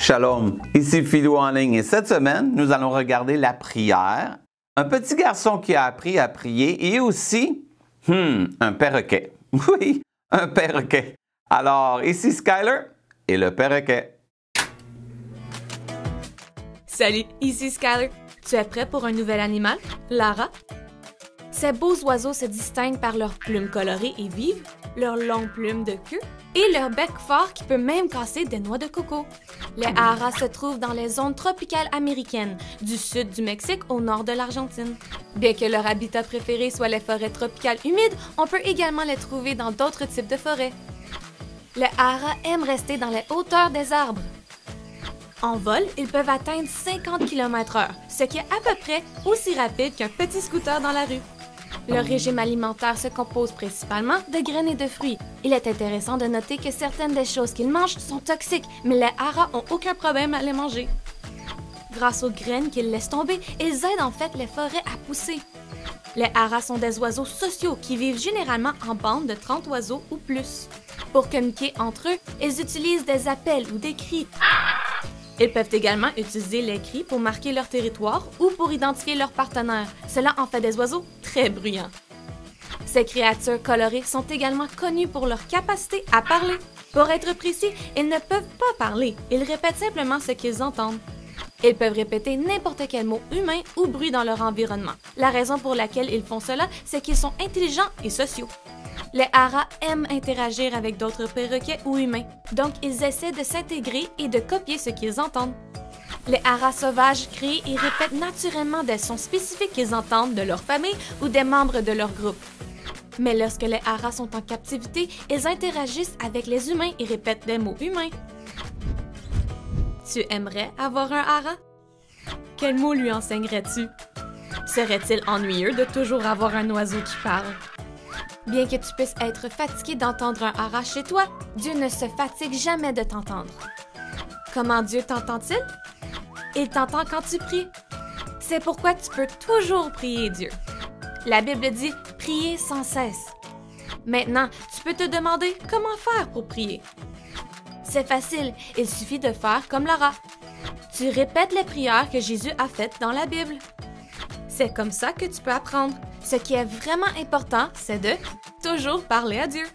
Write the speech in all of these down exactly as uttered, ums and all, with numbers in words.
Shalom, ici Philou en ligne et cette semaine, nous allons regarder la prière, un petit garçon qui a appris à prier et aussi, hmm, un perroquet. Oui, un perroquet. Alors, ici Skyler et le perroquet. Salut, ici Skyler. Tu es prêt pour un nouvel animal, Lara? Ces beaux oiseaux se distinguent par leurs plumes colorées et vives, leurs longues plumes de queue et leur bec fort qui peut même casser des noix de coco. Les haras se trouvent dans les zones tropicales américaines, du sud du Mexique au nord de l'Argentine. Bien que leur habitat préféré soit les forêts tropicales humides, on peut également les trouver dans d'autres types de forêts. Les haras aiment rester dans les hauteurs des arbres. En vol, ils peuvent atteindre cinquante kilomètres heure, ce qui est à peu près aussi rapide qu'un petit scooter dans la rue. Leur régime alimentaire se compose principalement de graines et de fruits. Il est intéressant de noter que certaines des choses qu'ils mangent sont toxiques, mais les haras ont aucun problème à les manger. Grâce aux graines qu'ils laissent tomber, ils aident en fait les forêts à pousser. Les haras sont des oiseaux sociaux qui vivent généralement en bandes de trente oiseaux ou plus. Pour communiquer entre eux, ils utilisent des appels ou des cris. Ils peuvent également utiliser les cris pour marquer leur territoire ou pour identifier leurs partenaires. Cela en fait des oiseaux très bruyants. Ces créatures colorées sont également connues pour leur capacité à parler. Pour être précis, ils ne peuvent pas parler, ils répètent simplement ce qu'ils entendent. Ils peuvent répéter n'importe quel mot humain ou bruit dans leur environnement. La raison pour laquelle ils font cela, c'est qu'ils sont intelligents et sociaux. Les haras aiment interagir avec d'autres perroquets ou humains, donc ils essaient de s'intégrer et de copier ce qu'ils entendent. Les haras sauvages créent et répètent naturellement des sons spécifiques qu'ils entendent de leur famille ou des membres de leur groupe. Mais lorsque les haras sont en captivité, ils interagissent avec les humains et répètent des mots humains. Tu aimerais avoir un hara? Quel mot lui enseignerais-tu? Serait-il ennuyeux de toujours avoir un oiseau qui parle? Bien que tu puisses être fatigué d'entendre un hara chez toi, Dieu ne se fatigue jamais de t'entendre. Comment Dieu t'entend-il? Il t'entend quand tu pries. C'est pourquoi tu peux toujours prier Dieu. La Bible dit « prier sans cesse ». Maintenant, tu peux te demander comment faire pour prier. C'est facile, il suffit de faire comme Lara. Tu répètes les prières que Jésus a faites dans la Bible. C'est comme ça que tu peux apprendre. Ce qui est vraiment important, c'est de toujours parler à Dieu.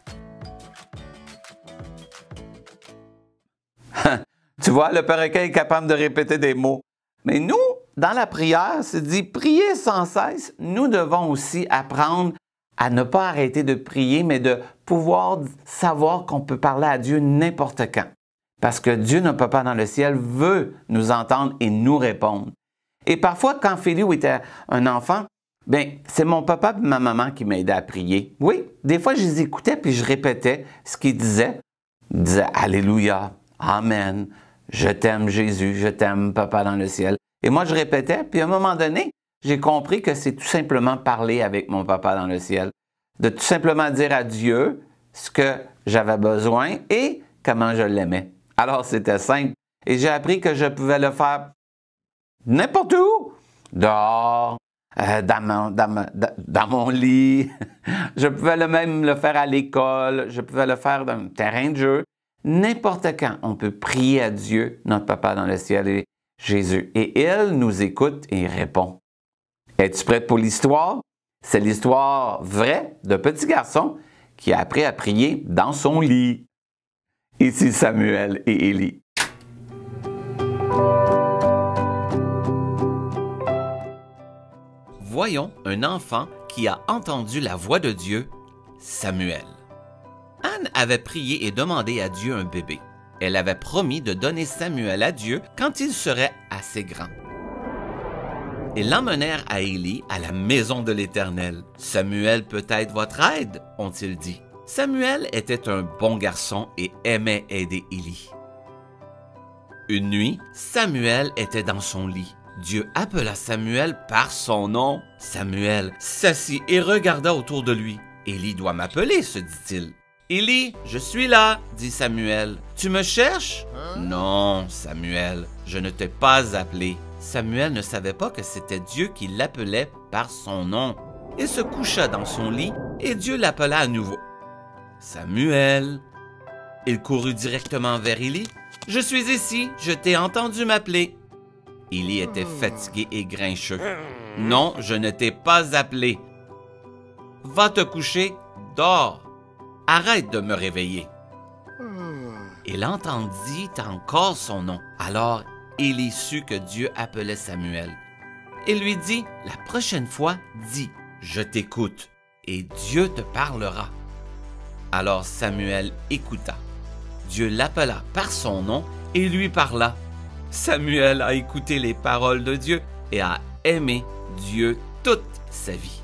Tu vois, le perroquet est capable de répéter des mots. Mais nous, dans la prière, c'est dit prier sans cesse. Nous devons aussi apprendre à ne pas arrêter de prier, mais de pouvoir savoir qu'on peut parler à Dieu n'importe quand. Parce que Dieu, notre Papa dans le ciel, veut nous entendre et nous répondre. Et parfois, quand Philou était un enfant, bien, c'est mon papa et ma maman qui m'aidaient à prier. Oui, des fois, je les écoutais puis je répétais ce qu'ils disaient. Ils disaient « Alléluia, Amen, je t'aime Jésus, je t'aime Papa dans le ciel ». Et moi, je répétais, puis à un moment donné, j'ai compris que c'est tout simplement parler avec mon Papa dans le ciel. De tout simplement dire à Dieu ce que j'avais besoin et comment je l'aimais. Alors, c'était simple. Et j'ai appris que je pouvais le faire n'importe où, dehors, euh, dans, mon, dans, ma, dans, dans mon lit. Je pouvais le même le faire à l'école, je pouvais le faire dans un terrain de jeu. N'importe quand, on peut prier à Dieu, notre Papa dans le ciel et Jésus. Et il nous écoute et il répond. Es-tu prête pour l'histoire? C'est l'histoire vraie d'un petit garçon qui a appris à prier dans son lit. Ici Samuel et Élie. Voyons un enfant qui a entendu la voix de Dieu, Samuel. Anne avait prié et demandé à Dieu un bébé. Elle avait promis de donner Samuel à Dieu quand il serait assez grand. Ils l'emmenèrent à Élie, à la maison de l'Éternel. « Samuel peut être votre aide, ont-ils dit. » Samuel était un bon garçon et aimait aider Élie. Une nuit, Samuel était dans son lit. Dieu appela Samuel par son nom. Samuel s'assit et regarda autour de lui. « Élie doit m'appeler, se dit-il. »« Élie, je suis là, dit Samuel. Tu me cherches? »« Non, Samuel, je ne t'ai pas appelé. » Samuel ne savait pas que c'était Dieu qui l'appelait par son nom. Il se coucha dans son lit et Dieu l'appela à nouveau. « Samuel !» Il courut directement vers Élie. « Je suis ici, je t'ai entendu m'appeler. » Élie était fatigué et grincheux. « Non, je ne t'ai pas appelé. Va te coucher, dors. Arrête de me réveiller. » Il entendit encore son nom. Alors Élie sut que Dieu appelait Samuel. Il lui dit, « La prochaine fois, dis, je t'écoute, et Dieu te parlera. » Alors Samuel écouta. Dieu l'appela par son nom et lui parla. Samuel a écouté les paroles de Dieu et a aimé Dieu toute sa vie.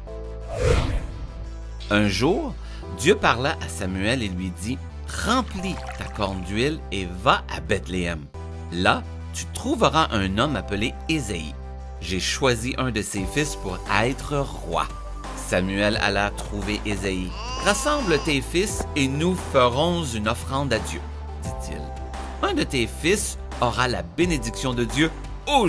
Un jour, Dieu parla à Samuel et lui dit, « Remplis ta corne d'huile et va à Bethléem. Là, tu trouveras un homme appelé Ésaïe. J'ai choisi un de ses fils pour être roi. » Samuel alla trouver Ésaïe. « Rassemble tes fils et nous ferons une offrande à Dieu, dit-il. Un de tes fils aura la bénédiction de Dieu aujourd'hui. »«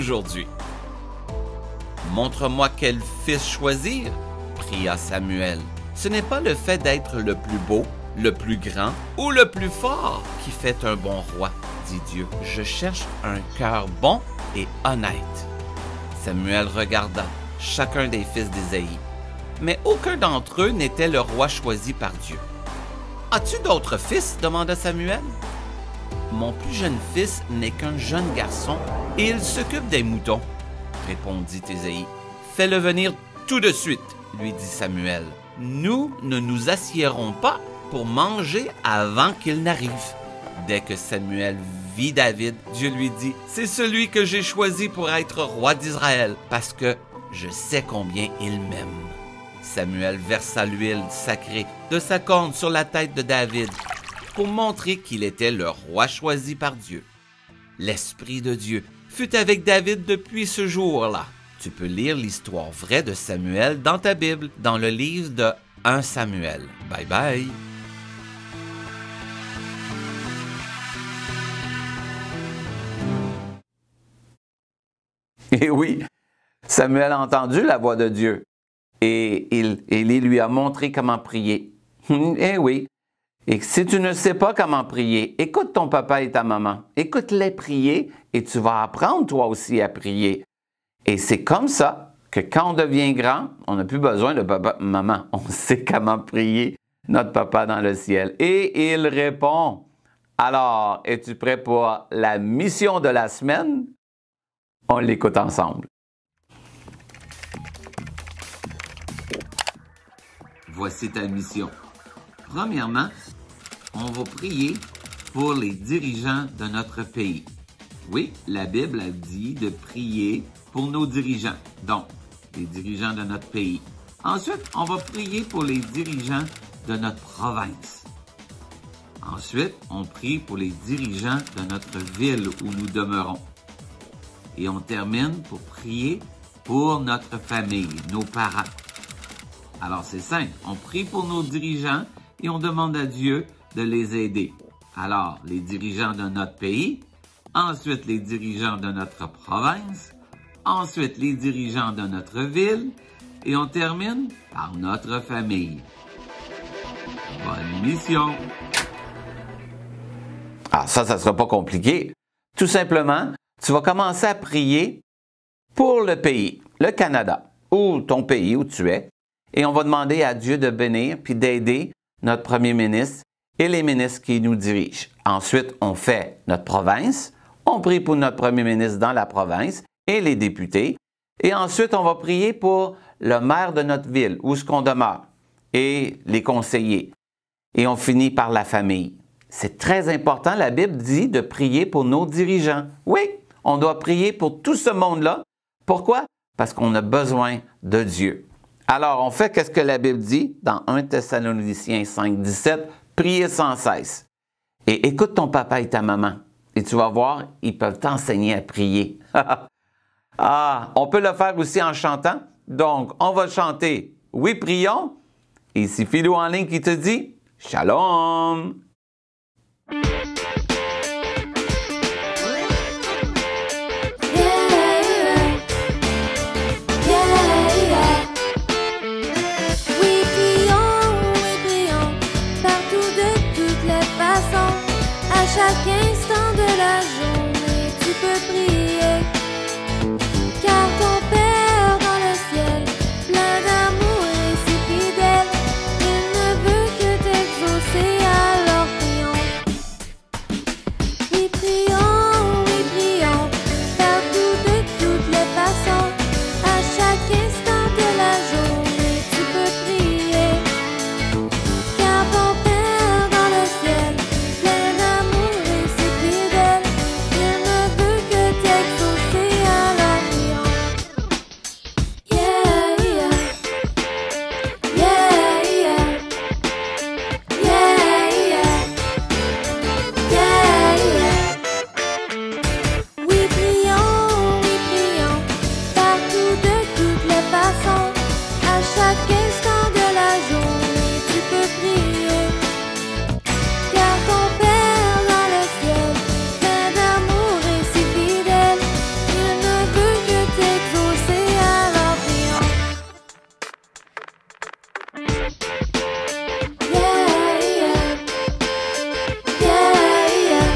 Montre-moi quel fils choisir, » pria Samuel. « Ce n'est pas le fait d'être le plus beau, le plus grand ou le plus fort qui fait un bon roi, dit Dieu. Je cherche un cœur bon et honnête. » Samuel regarda chacun des fils d'Ésaïe, mais aucun d'entre eux n'était le roi choisi par Dieu. « As-tu d'autres fils? » demanda Samuel. « Mon plus jeune fils n'est qu'un jeune garçon et il s'occupe des moutons, » répondit Ésaïe. « Fais-le venir tout de suite, » lui dit Samuel. « Nous ne nous assiérons pas pour manger avant qu'il n'arrive. » Dès que Samuel vit David, Dieu lui dit, « C'est celui que j'ai choisi pour être roi d'Israël, parce que je sais combien il m'aime. » Samuel versa l'huile sacrée de sa corne sur la tête de David pour montrer qu'il était le roi choisi par Dieu. L'Esprit de Dieu fut avec David depuis ce jour-là. Tu peux lire l'histoire vraie de Samuel dans ta Bible, dans le livre de un Samuel. Bye bye! Et oui, Samuel a entendu la voix de Dieu et il, Élie lui a montré comment prier. Eh oui, et si tu ne sais pas comment prier, écoute ton papa et ta maman, écoute-les prier et tu vas apprendre toi aussi à prier. Et c'est comme ça que quand on devient grand, on n'a plus besoin de papa, maman, on sait comment prier notre papa dans le ciel. Et il répond, alors, es-tu prêt pour la mission de la semaine? On l'écoute ensemble. Voici ta mission. Premièrement, on va prier pour les dirigeants de notre pays. Oui, la Bible a dit de prier pour nos dirigeants, donc les dirigeants de notre pays. Ensuite, on va prier pour les dirigeants de notre province. Ensuite, on prie pour les dirigeants de notre ville où nous demeurons. Et on termine pour prier pour notre famille, nos parents. Alors c'est simple, on prie pour nos dirigeants et on demande à Dieu de les aider. Alors, les dirigeants de notre pays, ensuite les dirigeants de notre province, ensuite les dirigeants de notre ville et on termine par notre famille. Bonne mission! Ah, ça, ça ne sera pas compliqué. Tout simplement, tu vas commencer à prier pour le pays, le Canada, ou ton pays où tu es, et on va demander à Dieu de bénir puis d'aider notre premier ministre et les ministres qui nous dirigent. Ensuite, on fait notre province, on prie pour notre premier ministre dans la province et les députés, et ensuite, on va prier pour le maire de notre ville, où est-ce qu'on demeure, et les conseillers, et on finit par la famille. C'est très important, la Bible dit de prier pour nos dirigeants. Oui, on doit prier pour tout ce monde-là. Pourquoi? Parce qu'on a besoin de Dieu. Alors, on fait qu'est-ce que la Bible dit dans un Thessaloniciens cinq, dix-sept, priez sans cesse. Et écoute ton papa et ta maman, et tu vas voir, ils peuvent t'enseigner à prier. Ah, on peut le faire aussi en chantant. Donc, on va chanter « Oui, prions ». Et c'est Philou en ligne qui te dit « Shalom ». À chaque instant de la journée, tu peux prier. Car ton Père dans le ciel, plein d'amour et si fidèle, il ne veut que t'exaucer, alors prions. Oui, prions, oui, prions, partout de toutes les façons, à chaque instant de la journée, tu peux prier. Car ton Père dans le ciel, plein d'amour et si fidèle, il ne veut que t'exaucer, alors prions. Yeah, yeah. Yeah, yeah. Yeah, yeah. Yeah, yeah. Oui, prions, oui, prions, partout de toutes les façons, à chaque instant de la journée, tu peux prier. Car ton Père dans le ciel, plein d'amour et si fidèle, il ne veut que t'exaucer, alors prions. Yeah, yeah. Yeah, yeah.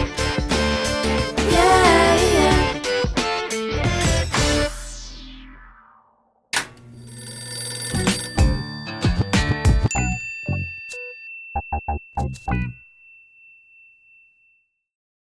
Yeah, yeah.